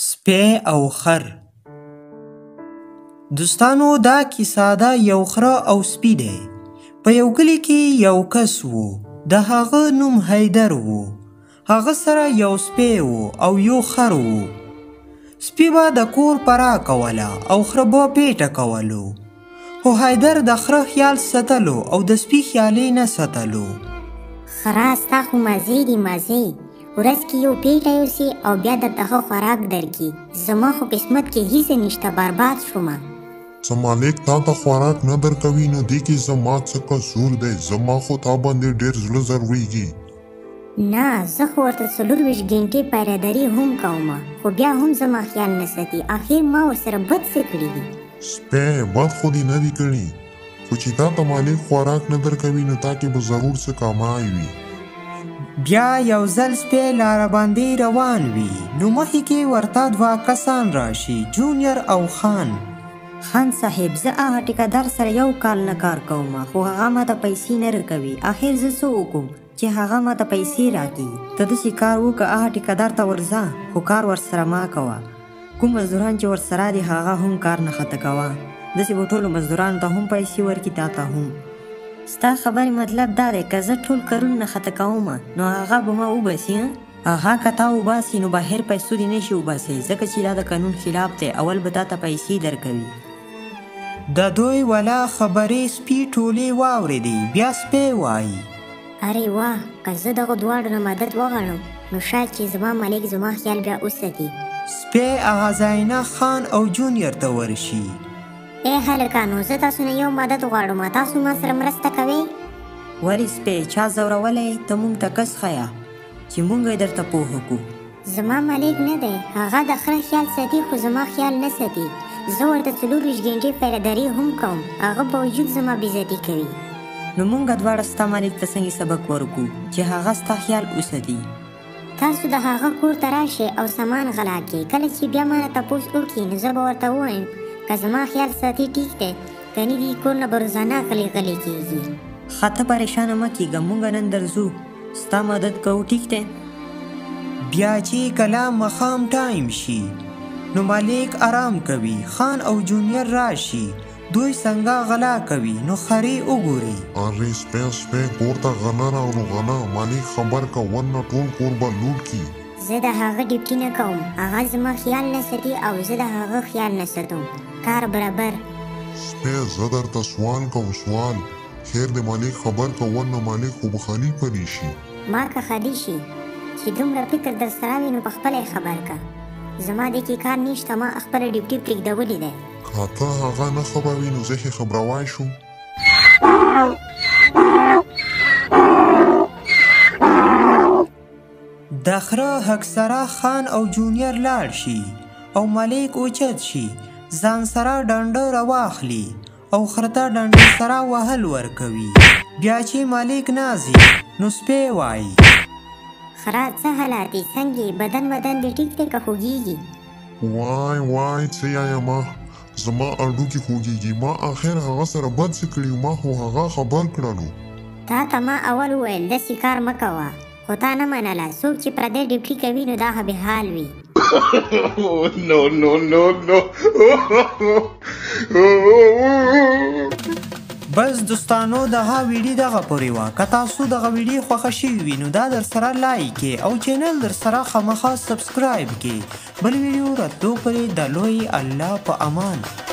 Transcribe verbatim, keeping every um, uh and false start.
سپی او خر. دوستانو دا کیسه ده یو خره او سپي دی. په یو کلي کې یو کس و. د هغه نوم حیدر و. هغه سره یو سپی و او یو خر و. سپي به د کور پرا کوله او خره به پیټه کولو. خو حیدر د خره خیال ساتلو او د سپي خیال یې نه ساتلو. خره ستا خو مزې دي مزې. ورځ کې یو پیټه یوسي او بیا درته ښه خوراک درکړي. زما خو قسمت کې هیڅ نشته، برباد شومه. څه مالک تا ته خوراک نه درکوي نو دې کې زما څه قصور دی؟ زما خو تا باندې ډېر زړه ضرورېږي. نه زه خو ورته څلورویشت ګنټې پیرهداري هم کومه، خو بیا هم زما خیال نه ساتي. آخر ما ورسره بد څه کړي دي؟ سپی بد خو دې نه دي کړي، خو چې تا ته مالک خوراک نه درکوي نو تا کې به ضرور څه کمای وي. بیا یو ځل سپی لاره باندې روان وي نو مخې کې ورته دوه کسان راشي، جونیر او خان. خان صاحب زه هغه ټیکهدار سره یو کال نه کار کوم، خو هغه ماته پیسې نه راکوي. آخر زه څه وکړم چې هغه ماته پیسې راکړي؟ ته داسې کار وکړه هغه ټیکهدار ته ورځه، خو کار ورسره مه کوه. کوم مزدوران چې ورسره دي هغه هم کار نه خطه کوه. داسې به ټولو مزدورانو ته هم پیسې ورکړي، تا ته هم. ستا خبرې مطلب دا دی که زه ټول کارونه نه خطه کوم نو هغه به ما وباسي؟ هغه که تا وباسي نو بهر پیسو دې نشي وباسي، ځکه چې دا د قانون خلاف دی. اول به تا ته پیسې درکوي. د دوی ولا خبرې سپي ټولې واورېدې. بیا سپی وایي ارې واه، که زه دغه دواړو نه مدد وغواړم نو شاید چې زما مالک زما خیال بیا وساتي. سپی هغه ځای نه خان او جونیر ته ورشي. ای هلکانو زه تاسو نه یو مدد غواړم، تاسو ما سره مرسته کوئ؟ ولې سپی چا ځورولی؟ ته موږ ته کس ښیه چې موږ یې درته پوهه کړو. زما مالک نه دی، هغه د خره خیال ساتي خو زما خیال نه ساتي. زه ورته څلورویشت ګنټې پیرهداري هم کوم، هغه باوجود زما بېزتي کوي. نو موږ دواړه ستا مالک ته څنګه سبق ورکړو چې هغه ستا خیال وساتي؟ تاسو د هغه کور ته راشئ او سامان غلا کړئ. کله چې بیا ما نه تپوس وکړي نو زه به ورته ووایم که زما خیال ساتي ټیک دی، که نه دي کور نه به روزانه غلې غلې کېږي. ښه ته پریشانه مه کېږه، موږ نن درځو، ستا مدد کوو، ټیک دی؟ بیا چې کله ماښام ټایم شي نو مالک آرام کوي. خان او جونیر راشي، دوی څنګه غلا کوي نو خرې وګوري. ارې سپی سپی کور ته غله راوړو غله، مالک خبر که ورنه ټول کور به لوټ کړي. زه د هغه ډیوټي نه کوم، هغه زما خیال نه ساتي او زه د هغه خیال نه ساتم. کار برابر. سپی زه درته سوال کوم سوال، خیر د مالک خبر که ورنه مالک خو به خالي پرې شي. ما که خالي شي چې دومره فکر در سره وي نو پخپله یې خبر که. زما دې کې کار نشته، ما خپله ډیوټي پرېږدولې دی. که ته هغه نه خبروي نو زه ښې خبروای شم. د خره اکثره خان او جونیر لاړ شي او مالک اوچت شي، ځان سره ډنډه راواخلي او خره ته ډنډې سره وهل ورکوي. بیا چې مالک نازي نو سپی وایي خره څه حالات دي؟ څنګه بدن بدن دې ټیک دی که خوږېږي؟ وای وای څه یایه ما زما اډوکې خوږېږي. ما آخر هغه سره بد څه کړي، ما خو هغه خبر کړلو. تا ته ما اول وویل داسې کار مه کوه، خو تا نه منله. څوک چې پردی ډیوټي کوي نو دا ښه بحال وي. نو نو نو نو بس دوستانو دغه ویډیو دغه پورې وه. که تاسو دغه ویډیو خوښه شوي وي نو دا در سره لایک کړئ او چینل در سره خامخا سبسکرایب کړئ. بل ویډیو راتلو پورې د لوی الله په امان.